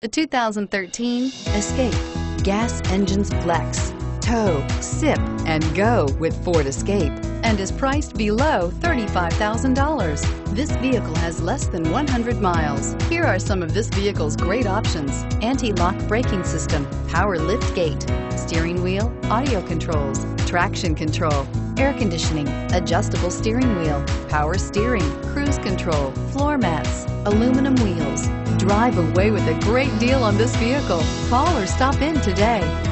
The 2013 Escape. Gas engines flex, tow, sip, and go with Ford Escape, and is priced below $35,000. This vehicle has less than 100 miles. Here are some of this vehicle's great options: anti-lock braking system, power lift gate, steering wheel audio controls, traction control, air conditioning, adjustable steering wheel, power steering, cruise control, floor mats, aluminum wheels. Drive away with a great deal on this vehicle. Call or stop in today.